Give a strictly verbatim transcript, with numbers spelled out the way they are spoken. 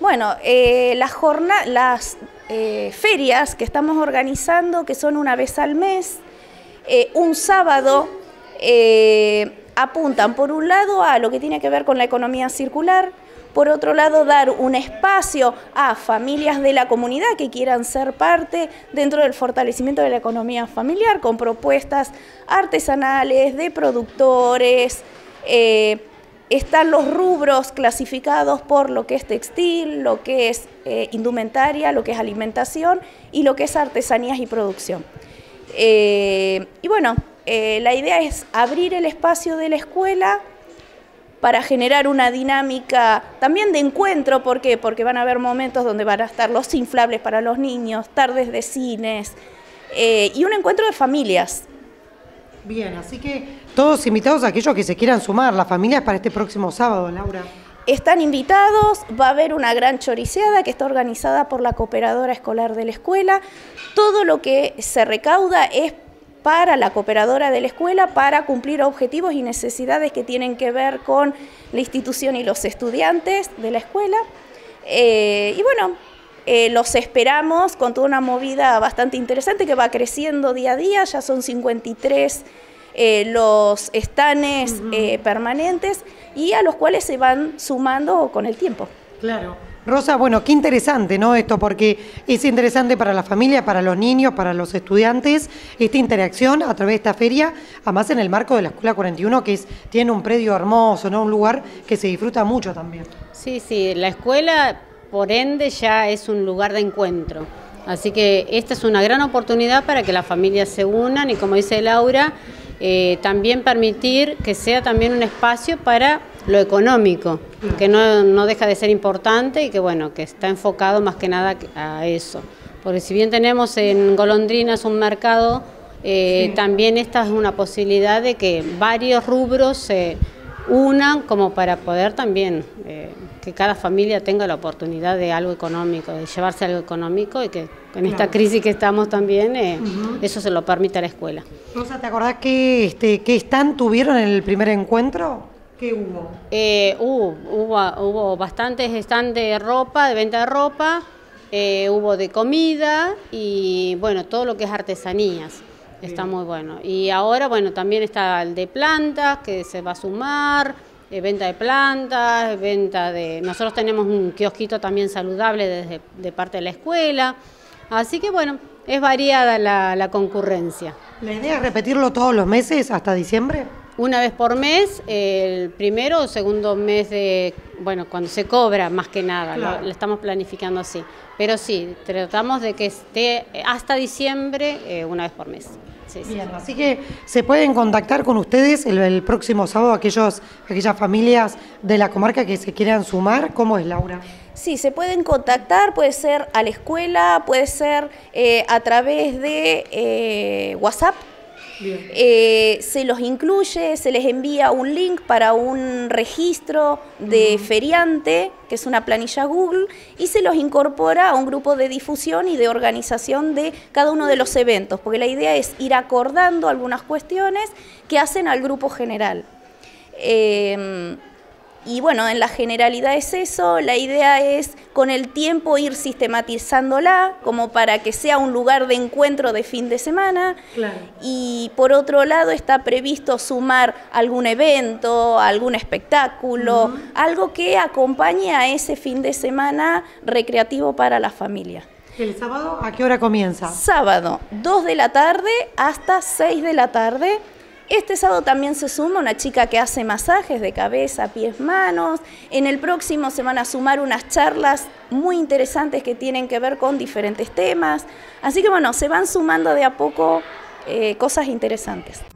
Bueno, eh, las, jornadas, las eh, ferias que estamos organizando, que son una vez al mes, eh, un sábado, eh, apuntan por un lado a lo que tiene que ver con la economía circular, por otro lado dar un espacio a familias de la comunidad que quieran ser parte dentro del fortalecimiento de la economía familiar con propuestas artesanales, de productores. Eh, están los rubros clasificados por lo que es textil, lo que es eh, indumentaria, lo que es alimentación y lo que es artesanías y producción. Eh, y bueno, eh, la idea es abrir el espacio de la escuela para generar una dinámica también de encuentro. ¿Por qué? Porque van a haber momentos donde van a estar los inflables para los niños, tardes de cines eh, y un encuentro de familias. Bien, así que todos invitados a aquellos que se quieran sumar, las familias, para este próximo sábado, Laura. Están invitados, va a haber una gran choriceada que está organizada por la cooperadora escolar de la escuela. Todo lo que se recauda es para la cooperadora de la escuela, para cumplir objetivos y necesidades que tienen que ver con la institución y los estudiantes de la escuela. Eh, y bueno, eh, los esperamos con toda una movida bastante interesante que va creciendo día a día. Ya son cincuenta y tres eh, los estanes uh-huh. eh, permanentes y a los cuales se van sumando con el tiempo. Claro. Rosa, bueno, qué interesante, ¿no? Esto, porque es interesante para la familia, para los niños, para los estudiantes, esta interacción a través de esta feria, además en el marco de la Escuela cuarenta y uno, que es, tiene un predio hermoso, ¿no? Un lugar que se disfruta mucho también. Sí, sí, la escuela, por ende, ya es un lugar de encuentro. Así que esta es una gran oportunidad para que las familias se unan y, como dice Laura, eh, también permitir que sea también un espacio para lo económico, que no, no deja de ser importante y que bueno, que está enfocado más que nada a eso. Porque si bien tenemos en Golondrinas un mercado, eh, sí. también esta es una posibilidad de que varios rubros se unan como para poder también eh, que cada familia tenga la oportunidad de algo económico, de llevarse algo económico y que en esta claro. crisis que estamos también, eh, uh-huh. eso se lo permite a la escuela. Rosa, ¿te acordás que, este, qué stand tuvieron en el primer encuentro? ¿Qué hubo? Eh, hubo, hubo? Hubo bastantes stands de ropa, de venta de ropa, eh, hubo de comida y bueno, todo lo que es artesanías. Bien. Está muy bueno. Y ahora, bueno, también está el de plantas, que se va a sumar, eh, venta de plantas, venta de... Nosotros tenemos un kiosquito también saludable desde de parte de la escuela. Así que bueno, es variada la, la concurrencia. ¿La idea es repetirlo todos los meses hasta diciembre? Una vez por mes, el primero o segundo mes de, bueno, cuando se cobra más que nada, claro. lo, lo estamos planificando así. Pero sí, tratamos de que esté hasta diciembre eh, una vez por mes. Sí, Bien, sí. Así que se pueden contactar con ustedes el, el próximo sábado aquellos, aquellas familias de la comarca que se quieran sumar. ¿Cómo es, Laura? Sí, se pueden contactar, puede ser a la escuela, puede ser eh, a través de eh, WhatsApp. Eh, se los incluye, se les envía un link para un registro de uh-huh. feriante, que es una planilla Google, y se los incorpora a un grupo de difusión y de organización de cada uno de los eventos, porque la idea es ir acordando algunas cuestiones que hacen al grupo general. Eh, Y bueno, en la generalidad es eso, la idea es con el tiempo ir sistematizándola como para que sea un lugar de encuentro de fin de semana. Claro. Y por otro lado está previsto sumar algún evento, algún espectáculo, uh-huh. algo que acompañe a ese fin de semana recreativo para la familia. ¿El sábado a qué hora comienza? Sábado, dos de la tarde hasta seis de la tarde. Este sábado también se suma una chica que hace masajes de cabeza, pies, manos. En el próximo se van a sumar unas charlas muy interesantes que tienen que ver con diferentes temas. Así que bueno, se van sumando de a poco eh, cosas interesantes.